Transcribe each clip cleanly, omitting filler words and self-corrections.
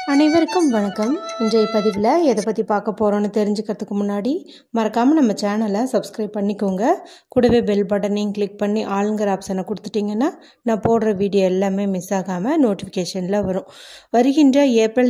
அனைவருக்கும் வணக்கம். இன்றைய பதிவில் எதை பற்றி பார்க்க போகிறோன்னு தெரிஞ்சுக்கிறதுக்கு முன்னாடி மறக்காமல் நம்ம சேனலை சப்ஸ்கிரைப் பண்ணிக்கோங்க. கூடவே பெல் பட்டனையும் கிளிக் பண்ணி ஆளுங்கிற ஆப்ஷனை கொடுத்துட்டிங்கன்னா நான் போடுற வீடியோ எல்லாமே மிஸ் ஆகாமல் நோட்டிஃபிகேஷனில் வரும். வருகின்ற ஏப்ரல்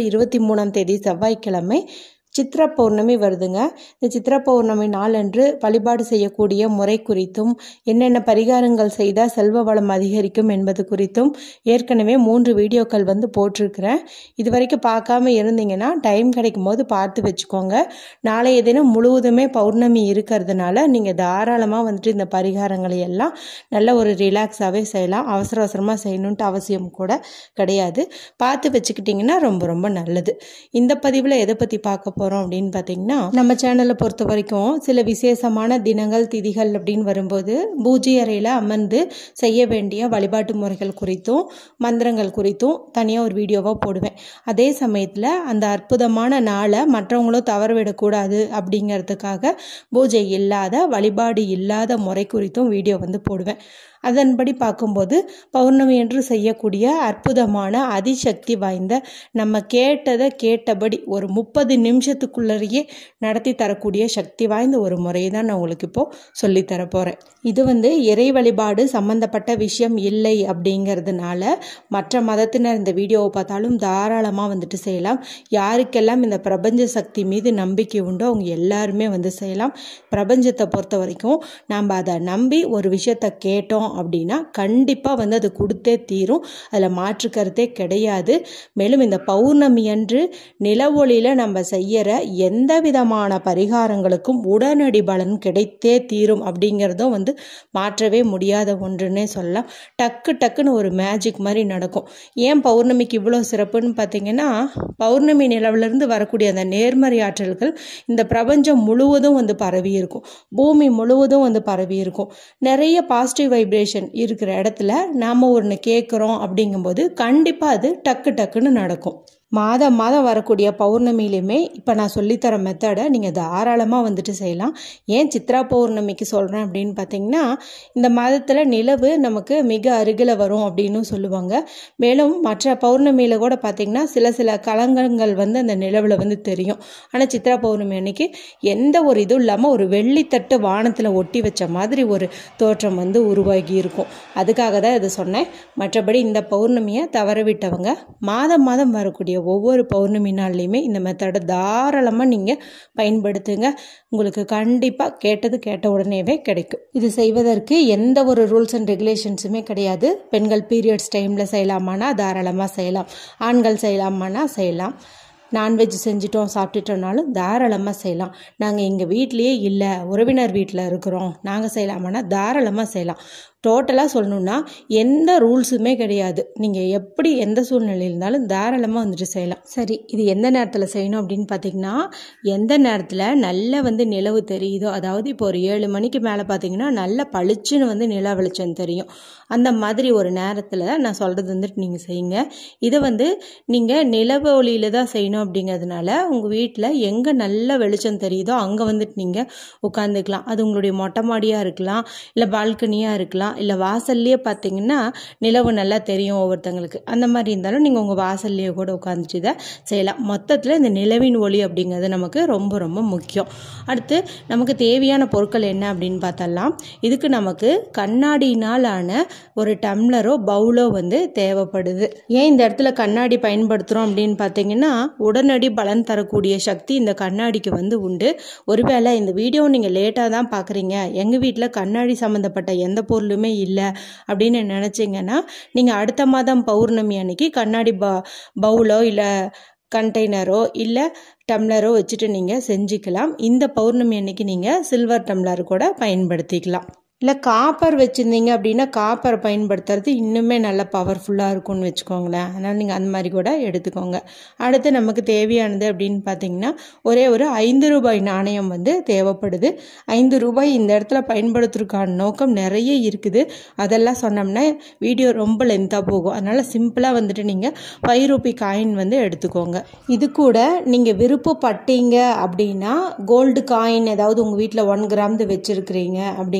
23 செவ்வாய்க்கிழமை சித்ரா பௌர்ணமி வருதுங்க. இந்த சித்ரா பௌர்ணமி நாளன்று வழிபாடு செய்யக்கூடிய முறை குறித்தும் என்னென்ன பரிகாரங்கள் செய்தால் செல்வ வளம் அதிகரிக்கும் என்பது குறித்தும் ஏற்கனவே 3 வீடியோக்கள் போட்டிருக்கிறேன். இது வரைக்கும் பார்க்காம இருந்தீங்கன்னா டைம் கிடைக்கும் போது பார்த்து வச்சுக்கோங்க. நாளைய தினம் முழுவதுமே பௌர்ணமி இருக்கிறதுனால நீங்கள் தாராளமாக இந்த பரிகாரங்களை எல்லாம் நல்ல ஒரு ரிலாக்ஸாகவே செய்யலாம். அவசரமாக செய்யணுன்ட்டு அவசியம் கூட கிடையாது. பார்த்து வச்சுக்கிட்டிங்கன்னா ரொம்ப ரொம்ப நல்லது. இந்த பதிவில் எதை பற்றி பார்க்க போகிறோம் அப்படின்னு பார்த்தீங்கன்னா, நம்ம சேனலை பொறுத்த வரைக்கும் சில விசேஷமான தினங்கள் திதிகள் அப்படின்னு வரும்போது பூஜை அறையில் அமர்ந்து செய்ய வேண்டிய வழிபாட்டு முறைகள் குறித்தும் மந்திரங்கள் குறித்தும் தனியாக ஒரு வீடியோவாக போடுவேன். அதே சமயத்தில் அந்த அற்புதமான நாளை மற்றவங்களும் தவறவிடக்கூடாது அப்படிங்கிறதுக்காக பூஜை இல்லாத வழிபாடு இல்லாத முறை குறித்தும் வீடியோ போடுவேன். அதன்படி பார்க்கும்போது பௌர்ணமி என்று செய்யக்கூடிய அற்புதமான அதிசக்தி வாய்ந்த நம்ம கேட்டதை கேட்டபடி ஒரு 30 நிமிஷத்துக்குள்ளேயே நடத்தி தரக்கூடிய சக்தி வாய்ந்த ஒரு முறையை தான் நான் உங்களுக்கு இப்போது சொல்லித்தர போகிறேன். இது இறை வழிபாடு சம்பந்தப்பட்ட விஷயம் இல்லை அப்படிங்கிறதுனால மற்ற மதத்தினர் இந்த வீடியோவை பார்த்தாலும் தாராளமாக செய்யலாம். யாருக்கெல்லாம் இந்த பிரபஞ்ச சக்தி மீது நம்பிக்கை உண்டோ அவங்க எல்லாருமே செய்யலாம். பிரபஞ்சத்தை பொறுத்த வரைக்கும் நாம் அதை நம்பி ஒரு விஷயத்தை கேட்டோம் அப்படின்னா கண்டிப்பாக அது கொடுத்தே தீரும். அதில் மாற்று கருத்தே கிடையாது. மேலும் இந்த பௌர்ணமி அன்று நிலவொளியில் நம்ம செய்கிற எந்த விதமான பரிகாரங்களுக்கும் உடனடி பலன் கிடைத்தே தீரும் அப்படிங்கிறதும் மாற்றவே முடியாத ஒன்றுன்னே சொல்லலாம். டக்குன்னு ஒரு மேஜிக் மாதிரி நடக்கும். ஏன் பௌர்ணமிக்கு இவ்வளோ சிறப்புன்னு பார்த்தீங்கன்னா, பௌர்ணமி நிலவிலிருந்து வரக்கூடிய அந்த நேர்மறை ஆற்றல்கள் இந்த பிரபஞ்சம் முழுவதும் பரவி இருக்கும். பூமி முழுவதும் பரவி இருக்கும். நிறைய பாசிட்டிவ் வைப்ரேஷன் இருக்கிற இடத்துல நாம ஒன்று கேட்குறோம் அப்படிங்கும்போது கண்டிப்பாக அது டக்குன்னு நடக்கும். மாதம் வரக்கூடிய பௌர்ணமியிலுமே இப்போ நான் சொல்லித்தர மெத்தடை நீங்கள் தாராளமாக செய்யலாம். ஏன் சித்ரா பௌர்ணமிக்கு சொல்கிறேன் அப்படின்னு பார்த்தீங்கன்னா, இந்த மாதத்தில் நிலவு நமக்கு மிக அருகில் வரும் அப்படின்னு சொல்லுவாங்க. மேலும் மற்ற பௌர்ணமியில் கூட பார்த்திங்கன்னா சில கலங்கங்கள் அந்த நிலவில் தெரியும். ஆனால் சித்ரா பௌர்ணமி அன்னைக்கு எந்த ஒரு இதுவும் இல்லாமல் ஒரு வெள்ளித்தட்டு வானத்தில் ஒட்டி வச்ச மாதிரி ஒரு தோற்றம் உருவாகி இருக்கும். அதுக்காக தான் இது சொன்னேன். மற்றபடி இந்த பௌர்ணமியை தவறவிட்டவங்க மாதம் வரக்கூடிய ஒவ்வொரு பௌர்ணமி நாள்லையுமே இந்த மெத்தடை தாராளமாக நீங்கள் பயன்படுத்துங்க. உங்களுக்கு கண்டிப்பாக கேட்ட உடனேவே கிடைக்கும். இது செய்வதற்கு எந்த ஒரு ரூல்ஸ் அண்ட் ரெகுலேஷன்ஸுமே கிடையாது. பெண்கள் பீரியட்ஸ் டைமில் செய்யலாமானா தாராளமாக செய்யலாம். ஆண்கள் செய்யலாமானா செய்யலாம். நான்வெஜ் செஞ்சிட்டோம் சாப்பிட்டுட்டோம்னாலும் தாராளமாக செய்யலாம். நாங்கள் எங்கள் வீட்லேயே இல்லை, உறவினர் வீட்டில் இருக்கிறோம், நாங்கள் செய்யலாமான்னா தாராளமாக செய்யலாம். டோட்டலாக சொல்லணுன்னா எந்த ரூல்ஸுமே கிடையாது. நீங்கள் எப்படி எந்த சூழ்நிலையில் இருந்தாலும் தாராளமாக செய்யலாம். சரி, இது எந்த நேரத்தில் செய்யணும் அப்படின்னு பார்த்தீங்கன்னா, எந்த நேரத்தில் நல்ல நிலவு தெரியுதோ, அதாவது இப்போ ஒரு 7 மணிக்கு மேலே பார்த்தீங்கன்னா நல்ல பளிச்சுன்னு நிலா வெளிச்சம் தெரியும். அந்த மாதிரி ஒரு நேரத்தில் நான் சொல்கிறது நீங்கள் செய்யுங்க. இதை நீங்கள் நிலவு ஒளியில் தான் செய்யணும் அப்படிங்கிறதுனால உங்கள் வீட்டில் எங்கே நல்ல வெளிச்சம் தெரியுதோ அங்கே நீங்கள் உட்காந்துக்கலாம். அது உங்களுடைய மொட்டை மாடியாக இருக்கலாம், இல்லை பால்கனியாக இருக்கலாம், இல்லை வாசல்லையே பார்த்தீங்கன்னா நிலவு நல்லா தெரியும் ஒவ்வொருத்தங்களுக்கு. அந்த மாதிரி இருந்தாலும் நீங்கள் உங்கள் வாசல்லையே கூட உட்காந்துட்டு இதை செய்யலாம். மொத்தத்தில் இந்த நிலவின் ஒளி அப்படிங்கிறது நமக்கு ரொம்ப ரொம்ப முக்கியம். அடுத்து நமக்கு தேவையான பொருட்கள் என்ன அப்படின்னு பார்த்தலாம். இதுக்கு நமக்கு கண்ணாடியினால் ஆன ஒரு டம்ளரோ பவுலோ தேவைப்படுது. ஏன் இந்த இடத்துல கண்ணாடி பயன்படுத்துகிறோம் அப்படின்னு பார்த்தீங்கன்னா, உடனடி பலன் தரக்கூடிய சக்தி இந்த கண்ணாடிக்கு உண்டு. ஒருவேளை இந்த வீடியோ நீங்கள் லேட்டாக தான் பார்க்குறீங்க, எங்கள் வீட்டில் கண்ணாடி சம்மந்தப்பட்ட எந்த பொருளுமே இல்லை அப்படின்னு நினச்சிங்கன்னா, நீங்கள் அடுத்த மாதம் பௌர்ணமி அன்னைக்கு கண்ணாடி பவுலோ இல்லை கண்டெய்னரோ இல்லை டம்ளரோ வச்சுட்டு நீங்கள் செஞ்சுக்கலாம். இந்த பௌர்ணமி அன்னைக்கு நீங்கள் சில்வர் டம்ளர் கூட பயன்படுத்திக்கலாம். இல்லை காப்பர் வச்சுருந்தீங்க அப்படின்னா காப்பரை பயன்படுத்துறது இன்னுமே நல்லா பவர்ஃபுல்லாக இருக்கும்னு வச்சுக்கோங்களேன். அதனால் நீங்கள் அந்த மாதிரி கூட எடுத்துக்கோங்க. அடுத்து நமக்கு தேவையானது அப்படின்னு பார்த்தீங்கன்னா, ஒரே ஒரு 5 ரூபாய் நாணயம் தேவைப்படுது. 5 ரூபாய் இந்த இடத்துல பயன்படுத்துறதுக்கான நோக்கம் நிறைய இருக்குது. அதெல்லாம் சொன்னோம்னா வீடியோ ரொம்ப லென்த்தாக போகும். அதனால் சிம்பிளாக நீங்கள் 5 ரூபி காயின் எடுத்துக்கோங்க. இது கூட நீங்கள் விருப்பப்பட்டீங்க அப்படின்னா கோல்டு காயின் ஏதாவது உங்கள் வீட்டில் 1 கிராம் வச்சுருக்கிறீங்க அப்படிங்கும்போது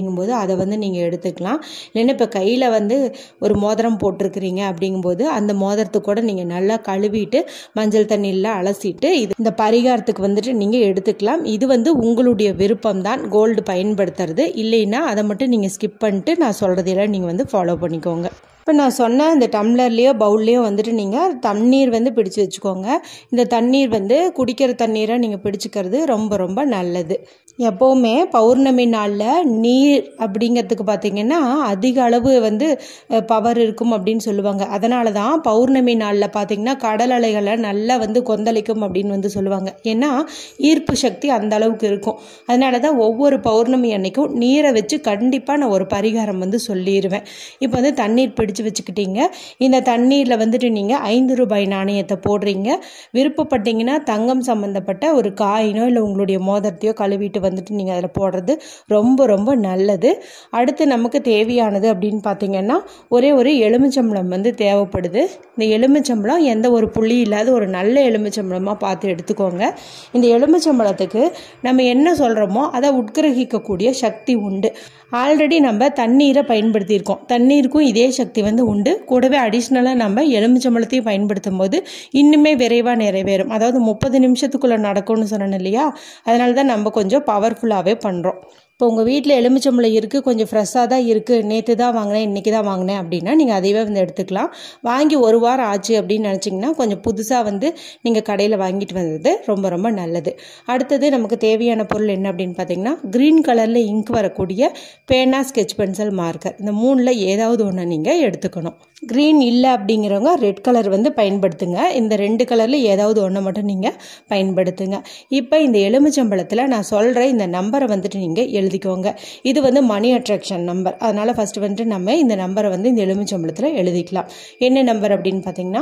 அதை வந்து நீங்கள் எடுத்துக்கலாம். இல்லைன்னா இப்போ கையில் வந்து ஒரு மோதிரம் போட்டிருக்கிறீங்க அப்படிங்கும்போது அந்த மோதிரத்தை கூட நீங்கள் நல்லா கழுவிட்டு மஞ்சள் தண்ணியில் அலசிட்டு இந்த பரிகாரத்துக்கு வந்துட்டு நீங்கள் எடுத்துக்கலாம். இது வந்து உங்களுடைய விருப்பம் தான் கோல்டு பயன்படுத்துறது. இல்லைன்னா அதை மட்டும் நீங்கள் ஸ்கிப் பண்ணிட்டு நான் சொல்கிறதெல்லாம் நீங்கள் வந்து ஃபாலோ பண்ணிக்கோங்க. இப்போ நான் சொன்ன இந்த டம்ளர்லேயோ பவுல்லையோ வந்துட்டு நீங்கள் தண்ணீர் வந்து பிடிச்சி வச்சுக்கோங்க. இந்த தண்ணீர் வந்து குடிக்கிற தண்ணீரை நீங்கள் பிடிச்சிக்கிறது ரொம்ப ரொம்ப நல்லது. எப்போவுமே பௌர்ணமி நாளில் நீர் அப்படிங்கிறதுக்கு பார்த்திங்கன்னா அதிக அளவு வந்து பவர் இருக்கும் அப்படின்னு சொல்லுவாங்க. அதனால தான் பௌர்ணமி நாளில் பார்த்திங்கன்னா கடல் அலைகளை நல்லா வந்து கொந்தளிக்கும் அப்படின்னு வந்து சொல்லுவாங்க. ஏன்னா ஈர்ப்பு சக்தி அந்த அளவுக்கு இருக்கும். அதனால தான் ஒவ்வொரு பௌர்ணமி அன்னைக்கும் நீரை வச்சு கண்டிப்பாக நான் ஒரு பரிகாரம் வந்து சொல்லிடுவேன். இப்போ வந்து தண்ணீர் பிடிச்சி வச்சுக்கிட்டீங்க. இந்த தண்ணீரில் வந்துட்டு நீங்கள் 5 ரூபாய் நாணயத்தை போடுறீங்க. விருப்பப்பட்டீங்கன்னா தங்கம் சம்மந்தப்பட்ட ஒரு காயினோ இல்லை உங்களுடைய மோதிரத்தையோ கழுவிட்டு வந்துட்டு நீங்கள் அதில் போடுறது ரொம்ப ரொம்ப நல்லது. அடுத்து நமக்கு தேவையானது அப்படின்னு பார்த்தீங்கன்னா ஒரே ஒரு எலுமிச்சம்பழம் வந்து தேவைப்படுது. இந்த எலுமிச்சம்பழம் எந்த ஒரு புள்ளி இல்லாத ஒரு நல்ல எலுமிச்சம்பழமாக பார்த்து எடுத்துக்கோங்க. இந்த எலுமிச்சம்பழத்துக்கு நம்ம என்ன சொல்கிறோமோ அதை உட்கிரகிக்கக்கூடிய சக்தி உண்டு. ஆல்ரெடி நம்ம தண்ணீரை பயன்படுத்தியிருக்கோம். தண்ணீருக்கும் இதே சக்தி வந்து உண்டு. கூடவே அடிஷ்னலாக நம்ம எலுமிச்சம்பழத்தையும் பயன்படுத்தும் போது இன்னுமே விரைவாக நிறைவேறும். அதாவது 30 நிமிஷத்துக்குள்ளே நடக்கும்னு சொன்னேன் இல்லையா? அதனால தான் நம்ம கொஞ்சம் பவர்ஃபுல்லாகவே பண்ணுறோம். இப்போ உங்கள் வீட்டில் எலுமிச்சம்பழம் இருக்குது, கொஞ்சம் ஃப்ரெஷ்ஷாக தான் இருக்குது, நேற்று தான் வாங்கினேன் இன்றைக்கி தான் வாங்கினேன் அப்படின்னா நீங்கள் அதையே வந்து எடுத்துக்கலாம். வாங்கி 1 வாரம் ஆச்சு அப்படின்னு நினச்சிங்கன்னா கொஞ்சம் புதுசாக வந்து நீங்கள் கடையில் வாங்கிட்டு வந்தது ரொம்ப ரொம்ப நல்லது. அடுத்தது நமக்கு தேவையான பொருள் என்ன அப்படின்னு பார்த்தீங்கன்னா க்ரீன் கலரில் இங்க் வரக்கூடிய பேனா, ஸ்கெட்ச் பென்சில், மார்க்கர். இந்த 3ல் ஏதாவது ஒன்று நீங்கள் எடுத்துக்கணும். க்ரீன் இல்லை அப்படிங்கிறவங்க ரெட் கலர் வந்து பயன்படுத்துங்க. இந்த 2 கலரில் ஏதாவது ஒன்று மட்டும் நீங்கள் பயன்படுத்துங்க. இப்போ இந்த எலுமிச்சம்பழத்தில் நான் சொல்கிற இந்த நம்பரை வந்துட்டு நீங்கள் எழுதிக்கோங்க. இது வந்து மணி அட்ராக்ஷன் நம்பர். அதனால் ஃபஸ்ட்டு வந்துட்டு நம்ம இந்த நம்பரை வந்து இந்த எலுமிச்சம்பழத்தில் எழுதிக்கலாம். என்ன நம்பர் அப்படின்னு பார்த்தீங்கன்னா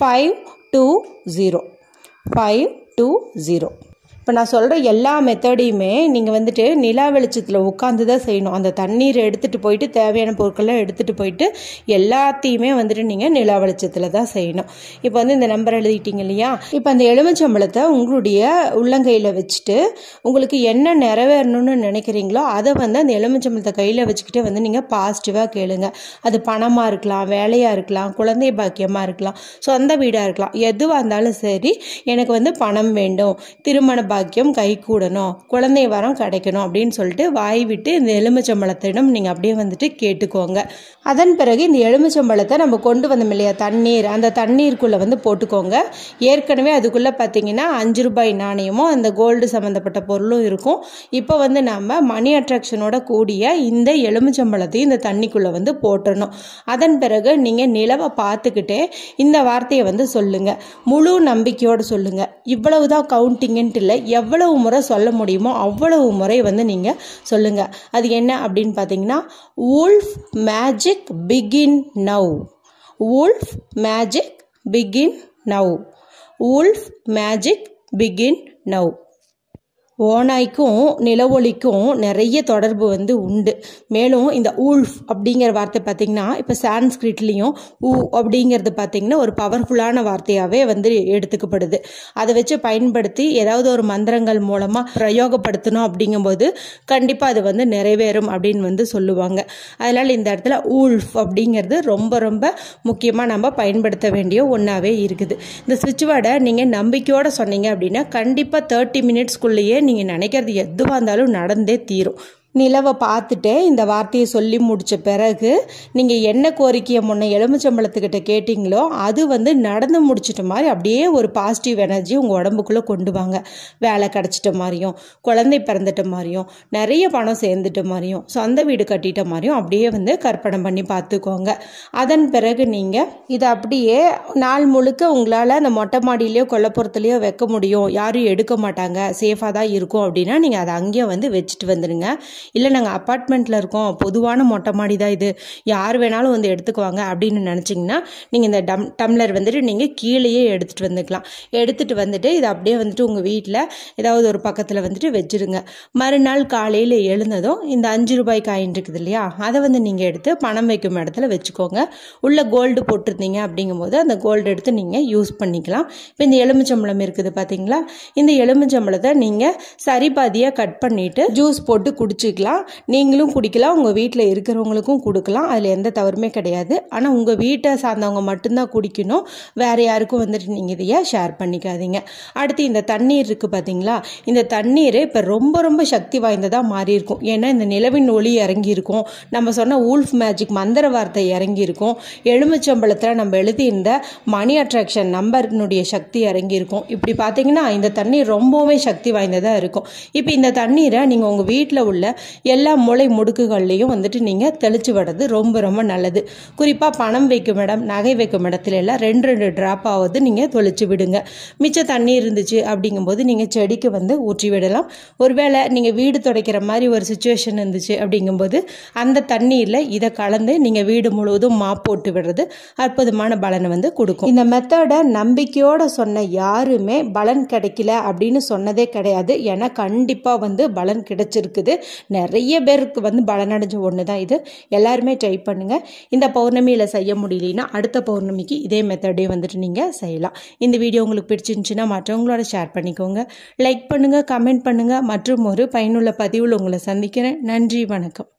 520 520. இப்போ நான் சொல்கிற எல்லா மெத்தடையுமே நீங்கள் வந்துட்டு நிலா வெளிச்சத்தில் உட்காந்து தான் செய்யணும். அந்த தண்ணீரை எடுத்துகிட்டு போயிட்டு தேவையான பொருட்கள்லாம் எடுத்துகிட்டு போயிட்டு எல்லாத்தையுமே வந்துட்டு நீங்கள் நிலா வெளிச்சத்தில் தான் செய்யணும். இப்போ வந்து இந்த நம்பர் எழுதிட்டீங்க இல்லையா? இப்போ அந்த எலுமிச்சம்பழத்தை உங்களுடைய உள்ளங்கையில் வச்சுட்டு உங்களுக்கு என்ன நிறைவேறணும்னு நினைக்கிறீங்களோ அதை வந்து அந்த எலுமிச்சம்பழத்தை கையில் வச்சுக்கிட்டே வந்து நீங்கள் பாசிட்டிவாக கேளுங்க. அது பணமாக இருக்கலாம், வேலையாக இருக்கலாம், குழந்தை பாக்கியமாக இருக்கலாம், சொந்த வீடாக இருக்கலாம், எதுவாக இருந்தாலும் சரி. எனக்கு வந்து பணம் வேண்டும், திருமண பாக்கியம் கை கூடணும், குழந்தை வரம் கிடைக்கணும் அப்படின்னு சொல்லிட்டு வாய் விட்டு இந்த எலுமிச்சம்பழத்திடம் நீங்கள் அப்படியே வந்துட்டு கேட்டுக்கோங்க. அதன் பிறகு இந்த எலுமிச்சம்பழத்தை நம்ம கொண்டு வந்தோம் இல்லையா தண்ணீர், அந்த தண்ணீருக்குள்ளே வந்து போட்டுக்கோங்க. ஏற்கனவே அதுக்குள்ளே பார்த்தீங்கன்னா 5 ரூபாய் நாணயமும் அந்த கோல்டு சம்மந்தப்பட்ட பொருளும் இருக்கும். இப்போ வந்து நம்ம மணி அட்ராக்ஷனோட கூடிய இந்த எலுமிச்சம்பழத்தையும் இந்த தண்ணிக்குள்ளே வந்து போட்டுடணும். அதன் பிறகு நீங்கள் நிலவை பார்த்துக்கிட்டே இந்த வார்த்தையை வந்து சொல்லுங்கள். முழு நம்பிக்கையோடு சொல்லுங்கள். இவ்வளவுதான் கவுண்டிங்ன்ட்டு இல்லை, எவ்வளவு முறை சொல்ல முடியுமோ அவ்வளவு முறை வந்து நீங்கள் சொல்லுங்கள். அது என்ன அப்படின்னு பார்த்தீங்கன்னா wolf magic begin now, wolf magic begin now, wolf magic begin now. ஓநாய்க்கும் நிலவொளிக்கும் நிறைய தொடர்பு வந்து உண்டு. மேலும் இந்த ஊல்ஃப் அப்படிங்கிற வார்த்தை பார்த்திங்கன்னா இப்போ சான்ஸ்கிரிட்லேயும் ஊ அப்படிங்கிறது பார்த்திங்கன்னா ஒரு பவர்ஃபுல்லான வார்த்தையாகவே வந்து எடுத்துக்கப்படுது. அதை வச்சு பயன்படுத்தி ஏதாவது ஒரு மந்திரங்கள் மூலமாக பிரயோகப்படுத்தணும் அப்படிங்கும்போது கண்டிப்பாக அது வந்து நிறைவேறும் அப்படின்னு வந்து சொல்லுவாங்க. அதனால் இந்த இடத்துல ஊல்ஃப் அப்படிங்கிறது ரொம்ப ரொம்ப முக்கியமாக நம்ம பயன்படுத்த வேண்டிய ஒன்றாவே இருக்குது. இந்த ஸ்விட்ச் வேர்டை நீங்கள் நம்பிக்கையோடு சொன்னீங்க அப்படின்னா கண்டிப்பாக 30 மினிட்ஸ்க்குள்ளேயே நீங்கள் நினைக்கிறது எதுவாக இருந்தாலும் நடந்தே தீரும். நிலவை பார்த்துட்டு இந்த வார்த்தையை சொல்லி முடித்த பிறகு நீங்கள் என்ன கோரிக்கையை முன்ன எலுமிச்சம்பழத்துக்கிட்ட கேட்டிங்களோ அது வந்து நடந்து முடிச்சிட்ட மாதிரி அப்படியே ஒரு பாசிட்டிவ் எனர்ஜி உங்கள் உடம்புக்குள்ளே கொண்டு வாங்க. வேலை கிடச்சிட்ட மாதிரியும், குழந்தை பிறந்துட்ட மாதிரியும், நிறைய பணம் சேர்ந்துட்ட மாதிரியும், சொந்த வீடு கட்டிட்ட மாதிரியும் அப்படியே வந்து கற்பனை பண்ணி பார்த்துக்கோங்க. அதன் பிறகு நீங்கள் இதை அப்படியே நாள் முழுக்க உங்களால் அந்த மொட்டை மாடியிலையோ கொல்லைப்புறத்துலையோ வைக்க முடியும், யாரும் எடுக்க மாட்டாங்க, சேஃபாக தான் இருக்கும் அப்படின்னா நீங்கள் அதை அங்கேயே வந்து வச்சுட்டு வந்துடுங்க. இல்லை நாங்கள் அப்பார்ட்மெண்ட்டில் இருக்கோம், பொதுவான மொட்டை மாடி தான் இது, யார் வேணாலும் வந்து எடுத்துக்குவாங்க அப்படின்னு நினச்சிங்கன்னா நீங்கள் இந்த டம்ளர் வந்துட்டு நீங்கள் கீழேயே எடுத்துகிட்டு வந்துக்கலாம். எடுத்துகிட்டு வந்துட்டு இதை அப்படியே வந்துட்டு உங்கள் வீட்டில் ஏதாவது ஒரு பக்கத்தில் வந்துட்டு வச்சுருங்க. மறுநாள் காலையில் எழுந்ததும் இந்த 5 ரூபாய் காயின் இருக்குது இல்லையா, அதை வந்து நீங்கள் எடுத்து பணம் வைக்கும் இடத்துல வச்சுக்கோங்க. உள்ள கோல்டு போட்டிருந்தீங்க அப்படிங்கும்போது அந்த கோல்டு எடுத்து நீங்கள் யூஸ் பண்ணிக்கலாம். இப்போ இந்த எலுமிச்சம்பழம் இருக்குது பார்த்தீங்களா, இந்த எலுமிச்சம்பழத்தை நீங்கள் சரிபாதியாக கட் பண்ணிவிட்டு ஜூஸ் போட்டு குடிச்சு தெளிச்சுக்கலாம். நீங்களும் குடிக்கலாம், உங்கள் வீட்டில் இருக்கிறவங்களுக்கும் கொடுக்கலாம். அதில் எந்த தவறுமே கிடையாது. ஆனால் உங்கள் வீட்டை சார்ந்தவங்க மட்டும்தான் குடிக்கணும். வேறு யாருக்கும் வந்துட்டு நீங்கள் இதையே ஷேர் பண்ணிக்காதீங்க. அடுத்து இந்த தண்ணீர் இருக்குது பார்த்தீங்களா, இந்த தண்ணீர் இப்போ ரொம்ப ரொம்ப சக்தி வாய்ந்ததாக மாறி இருக்கும். ஏன்னா இந்த நிலவின் ஒளி இறங்கியிருக்கும், நம்ம சொன்ன ஊல்ஃப் மேஜிக் மந்திர வார்த்தை இறங்கியிருக்கும், எலுமிச்சம்பழத்தில் நம்ம எழுதியிருந்த மணி அட்ராக்ஷன் நம்பர்னுடைய சக்தி இறங்கியிருக்கும். இப்படி பார்த்தீங்கன்னா இந்த தண்ணீர் ரொம்பவே சக்தி வாய்ந்ததாக இருக்கும். இப்போ இந்த தண்ணீரை நீங்கள் உங்கள் வீட்டில் உள்ள எல்லா மூளை முடுக்குகள்லையும் வந்துட்டு நீங்கள் தெளிச்சு விடுறது ரொம்ப ரொம்ப நல்லது. குறிப்பாக பணம் வைக்கும் இடம், நகை வைக்கும் இடத்துல எல்லாம் 2 டிராப் ஆகுது நீங்கள் தொளிச்சு விடுங்க. மிச்ச தண்ணி இருந்துச்சு அப்படிங்கும்போது நீங்கள் செடிக்கு வந்து ஊற்றி விடலாம். ஒருவேளை நீங்கள் வீடு துடைக்கிற மாதிரி ஒரு சுச்சுவேஷன் இருந்துச்சு அப்படிங்கும்போது அந்த தண்ணீரில் இதை கலந்து நீங்கள் வீடு முழுவதும் மாப் போட்டு விடுறது அற்புதமான பலனை வந்து கொடுக்கும். இந்த மெத்தடை நம்பிக்கையோட சொன்ன யாருமே பலன் கிடைக்கல அப்படின்னு சொன்னதே கிடையாது. ஏன்னா கண்டிப்பாக வந்து பலன் கிடைச்சிருக்குது. நிறைய பேருக்கு வந்து பலனடைஞ்ச ஒன்று தான் இது. எல்லாருமே ட்ரை பண்ணுங்கள். இந்த பௌர்ணமியில் செய்ய முடியலன்னா அடுத்த பௌர்ணமிக்கு இதே மெத்தடே வந்துட்டு நீங்கள் செய்யலாம். இந்த வீடியோ உங்களுக்கு பிடிச்சிருந்துச்சுன்னா மற்றவங்களோட ஷேர் பண்ணிக்கோங்க. லைக் பண்ணுங்கள், கமெண்ட் பண்ணுங்கள். மற்றும் ஒரு பயனுள்ள பதிவில் உங்களை சந்திக்கிறேன். நன்றி, வணக்கம்.